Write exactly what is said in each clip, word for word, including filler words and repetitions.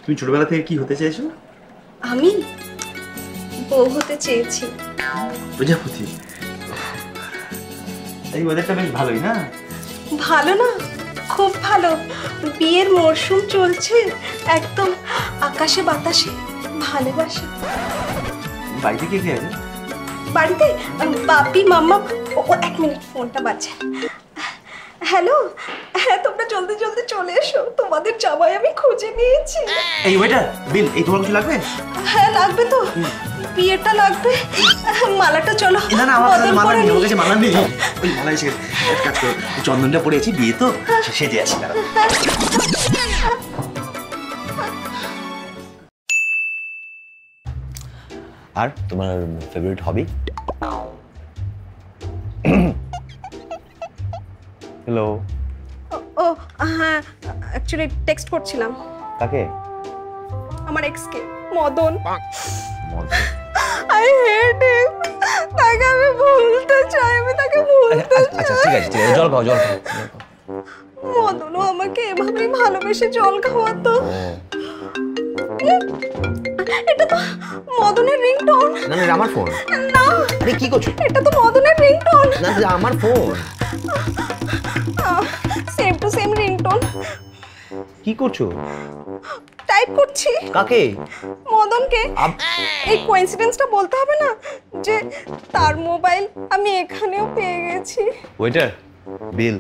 তুমি ছোটবেলা থেকে কি হতে চেয়েছো? আমি বউ হতে চেয়েছি। প্রজাপতি? এই ওয়েদারটা বেশ ভালোই না? ভালো না, খুব ভালো। বিয়ের মরশুম চলছে, একদম আকাশে বাতাসে ভালোবাসা। বাড়িতে কে কে আছে? বাড়িতে বাপি মাম্মা। ও এক মিনিট, ফোনটা বাজছে। হ্যালো, হ্যাঁ তোমরা জলদি জলদি চলে এসো, তোমাদের জামাই আমি খুঁজে নিয়েছি। এই ওয়েটার, বিল, এই তোমার কিছু লাগবে? হ্যাঁ লাগবে তো, বিয়েটা লাগবে। মালাটা চলো। না না, আমার মালা নেই, আমার কাছে মালা নেই। ওই মালা এসে এক কাজ করো, চন্দনটা পড়েছি, বিয়ে তো সেজে আছি। আর তোমার ফেভারিট হবি? হ্যালো। ও হ্যাঁ, অ্যাকচুয়ালি টেক্সট করছিলাম। কাকে? আমার এক্স কে, Madan. Madan? I hate him. তাকে আমি ভুলতে চাই, আমি তাকে ভুলতে চাই। আচ্ছা ঠিক আছে, ঠিক আছে, জল খাও, জল খাও। মদনও আমাকে এভাবেই ভালোবেসে জল খাওয়াতো। এটা তো মদনের রিংটোন। না না, আমার ফোন। না, আরে কি করছো? এটা তো মদনের রিংটোন। না, আমার phone. Same to same ringtone. কি করছো? টাইপ করছি। কাকে? মদনকে। এই কোইন্সিডেন্সটা বলতে হবে না যে তার মোবাইল আমি এখানেও পেয়ে গেছি। Waiter, bill.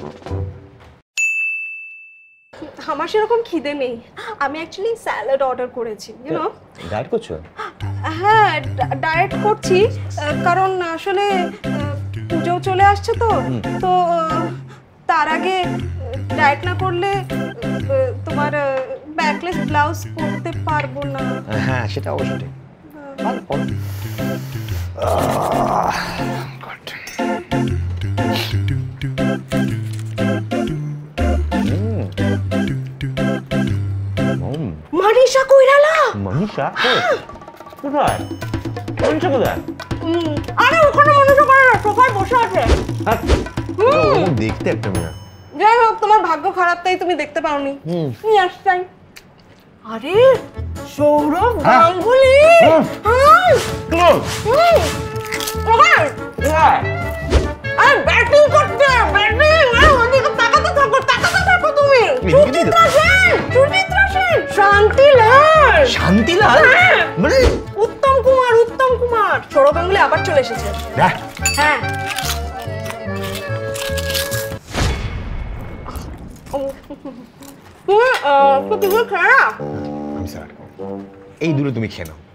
আমার সেরকম খিদে নেই, আমি অ্যাকচুয়ালি স্যালাড অর্ডার করেছি। ইউ নো, ডায়েট করছো? হ্যাঁ ডায়েট করছি, কারণ আসলে পুজো চলে আসছে তো, তো তার আগে ডায়েট না করলে তোমার ব্যাকলেস ব্লাউজ পরতে পারবো না। হ্যাঁ সেটা অবশ্যই ঠিক। ভালো পড়ো। মনীষা কইরালা। মনীষা? কোথায় মনীষা? কোথায়? আরে ওখানে মনীষা কইরালা সোফায় বসে আছে। দেখতে একটা মেয়ে। যাই হোক, তোমার ভাগ্য খারাপ তাই তুমি দেখতে পাওনি। নিয়ে আসছাই। আরে সৌরভ গাঙ্গুলি। আরে ব্যাটিং করতে, ব্যাটিং। আরে ওদিকে তাকাতে থাকো, তাকাতে থাকো তুমি। সুচিত্রা সেন, সুচিত্রা সেন, শান্তিলাল। শান্তিলাল? মানে উত্তম কুমার, উত্তম কুমার। সৌরভ গাঙ্গুলি আবার চলে এসেছে। হ্যাঁ এই দূরে তুমি খেয়ে নাও।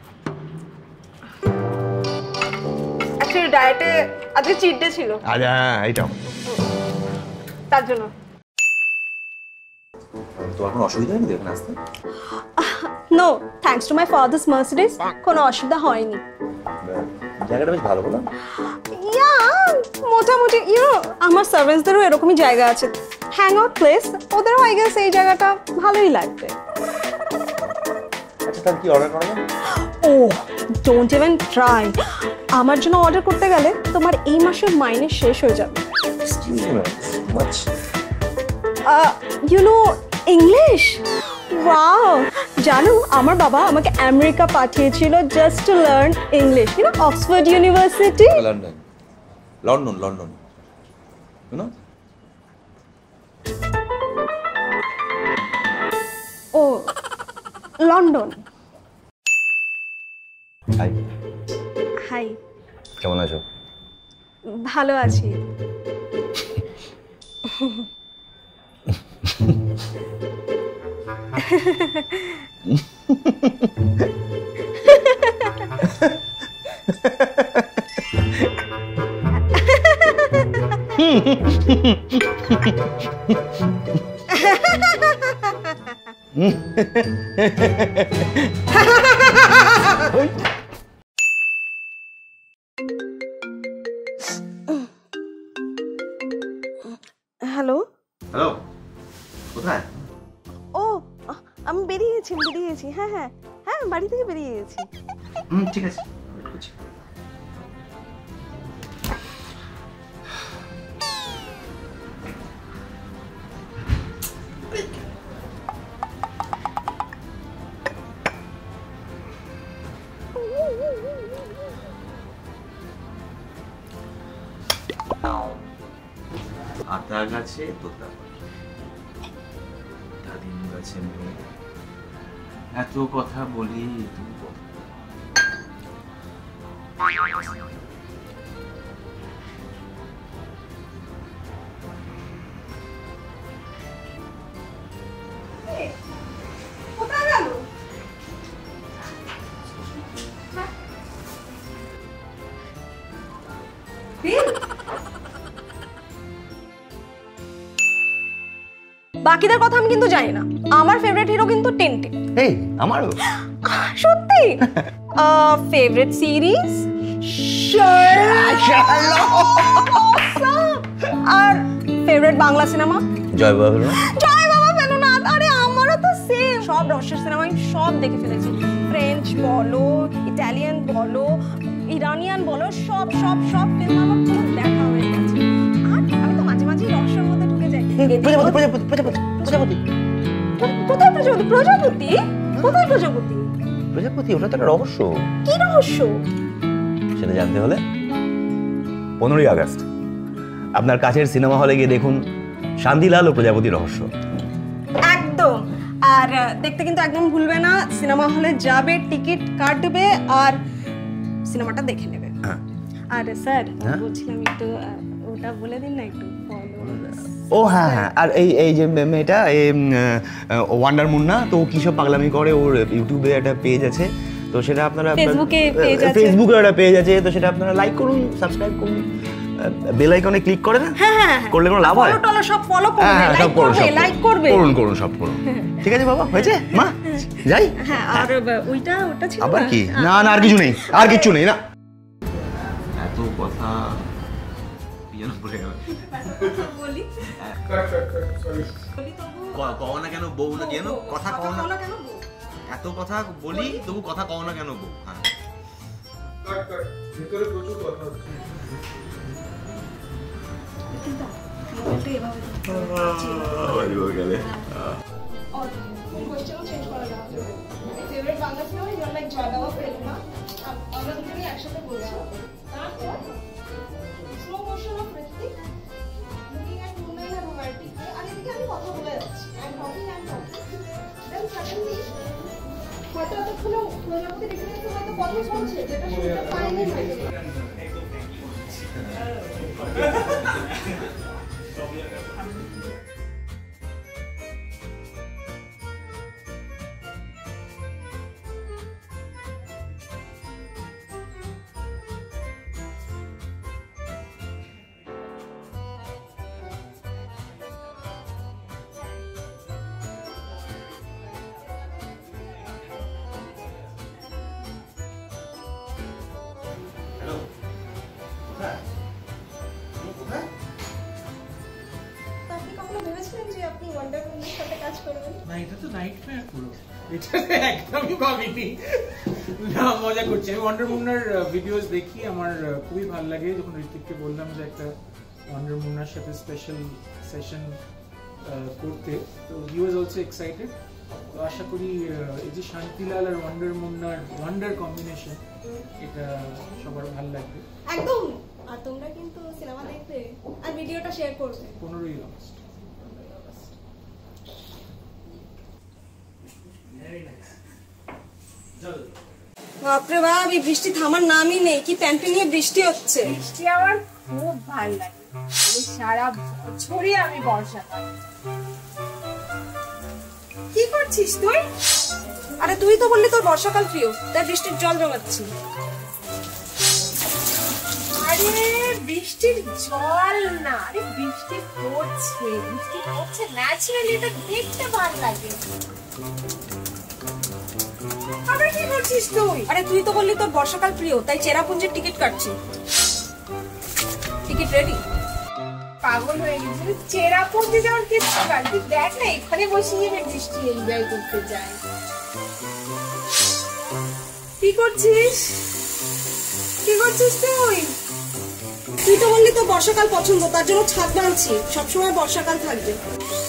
অ্যাকচুয়ালি ডায়েটে আজকে চিট ডে ছিল। আচ্ছা এইটাও তার জন্য। তোমার কোনো অসুবিধা হয়নি এখানে আসতে? No, thanks to my father's Mercedes কোনো অসুবিধা হয়নি। জায়গাটা বেশ ভালো বলো। ইয়া মোটামুটি, ইউ নো আমার সার্ভেন্টসদেরও এরকমই জায়গা আছে, হ্যাং আউট প্লেস। ওদেরও আই গেস এই জায়গাটা ভালোই লাগবে। আচ্ছা তাহলে কি অর্ডার করবে? Oh don't even try. আমার জন্য অর্ডার করতে গেলে তোমার এই মাসের মাইনে শেষ হয়ে যাবে। Excuse me, what? You know English? Wow, জানো আমার বাবা আমাকে আমেরিকা পাঠিয়েছিল just to learn English. You know Oxford University. London, London, London. You know? Oh London. Hi. Hi. কেমন আছো? ভালো আছি। হ্যালো। হ্যালো, কোথায়? ও আমি বেরিয়েছি, বেরিয়েছি। হ্যাঁ হ্যাঁ হ্যাঁ, বাড়ি থেকে বেরিয়ে গেছি। হুম ঠিক আছে, ওয়েট করছি। লতা গাছে তোতা পাখি, দাদিম গাছে মেয়ে, এত কথা বলি তুমি বাকিদের কথা আমি কিন্তু জানি না। আমার ফেভারিট হিরো কিন্তু টিনটিন। এই আমারও সত্যি। ফেভারিট সিরিজ আর ফেভারিট বাংলা সিনেমা জয় বাবা জয় বাবা ফেলুনাথ। আরে আমারও তো সেম। সব রসের সিনেমা আমি সব দেখে ফেলেছি। ফ্রেঞ্চ বলো, ইটালিয়ান বলো, ইরানিয়ান বলো, সব সব সব ফিল্ম আমার পুরো দেখা হয়ে গেছে। আর আমি তো মাঝে মাঝে রসের মধ্যে ঢুকে যাই। প্রজাপতি প্রজাপতি প্রজাপতি প্রজাপতি কোথায় প্রজাপতি? প্রজাপতি কোথায়? প্রজাপতি প্রজাপতি ওটা তো একটা রহস্য। কি রহস্য? সেটা জানতে হলে পনেরোই আগস্ট আপনার কাছের সিনেমা হলে গিয়ে দেখুন শান্তিলাল ও প্রজাপতি রহস্য। একদম। আর দেখতে কিন্তু একদম ভুলবে না। সিনেমা হলে যাবে, টিকিট কাটবে আর সিনেমাটা দেখে নেবে। আর স্যার বলছিলাম একটু ওটা বলে দিন না একটু। ও হ্যাঁ হ্যাঁ, আর এই এই যে মেয়েটা ওয়ান্ডার মুন্না, তো কি সব পাগলামি করে, ওর ইউটিউবে একটা পেজ আছে, তো সেটা আপনারা ফেসবুকে পেজ আছে, ফেসবুকে একটা পেজ আছে, তো সেটা আপনারা লাইক করুন, সাবস্ক্রাইব করুন, বেল আইকনে ক্লিক করে না। হ্যাঁ হ্যাঁ, করলে কোনো লাভ হয়? ফলো টলো সব ফলো করবে, লাইক করবে, লাইক করবে, করুন করুন সব করুন। ঠিক আছে বাবা, হয়েছে মা, যাই। হ্যাঁ, আর ওইটা ওটা ছিল আবার কি? না না, আর কিছু নেই, আর কিছু নেই না। এত কথা পিয়ানো পড়ে গেল। বলি কও না কেন বউ, না কেন কথা কও না কেন বউ, এত কথা বলি তবু কথা কও না কেন বউ। হ্যাঁ, কাট কাট, ভিতরে প্রচুর কথা হচ্ছে। কিন্তু মোবাইলটা এভাবে ওই ওই গেলে আর কোশ্চেন চেঞ্জ করা যাবে। Favourite Bangla cinema you like Joy Baba Felunath, আমরা দুজনেই একসাথে বলছি। তারপর slow motion of Ritwik, looking at Munna in a romantic way. আর এদিকে আমি কথা বলে যাচ্ছি, I am talking I am talking, then suddenly হয়তো এতক্ষণে প্রজাপতি দেখে দেখে হয়তো কথা বলছে, যেটা শুনতে পাইনি হয়তো। মজা করছি আমি। ওয়ান্ডার মুন্নার ভিডিওস দেখি, আমার খুবই ভালো লাগে। যখন ঋত্বিককে বললাম যে একটা ওয়ান্ডার মুন্নার সাথে স্পেশাল সেশন করতে, তো হি ওয়াজ অলসো এক্সাইটেড। তো আশা করি এই যে শান্তিলাল আর ওয়ান্ডার মুন্নার ওয়ান্ডার কম্বিনেশন, এটা সবার ভালো লাগবে একদম। আর তোমরা কিন্তু সিনেমা দেখবে আর ভিডিওটা শেয়ার করবে। পনেরোই আগস্ট। বাপরে বাপ, এই বৃষ্টি থামার নামই নেই। কি প্যান্টে নিয়ে বৃষ্টি হচ্ছে। বৃষ্টি আমার খুব ভালো লাগে, সারা বছরই আমি বর্ষা পাই। কি করছিস তুই? আরে তুই তো বললি তোর বর্ষাকাল প্রিয়, তাই বৃষ্টির জল জমাচ্ছি। আরে বৃষ্টির জল না, আরে বৃষ্টি পড়ছে, বৃষ্টি পড়ছে ন্যাচারালি, এটা দেখতে ভালো লাগে। আবার কি করছিস তুই? আরে তুই তো বললি তোর বর্ষাকাল প্রিয়, তাই চেরাপুঞ্জির টিকিট কাটছি। Ticket ready? পাগল হয়ে গেছি, চেরাপুঞ্জি যাওয়ার কিছু কাটবি? দেখ না, এখানে বসে আমি বৃষ্টি এনজয় করতে যাই। কি করছিস? কি করছিস তুই? তুই তো বললি তোর বর্ষাকাল পছন্দ, তার জন্য ছাদ বাঁধছি, সবসময় বর্ষাকাল থাকবে।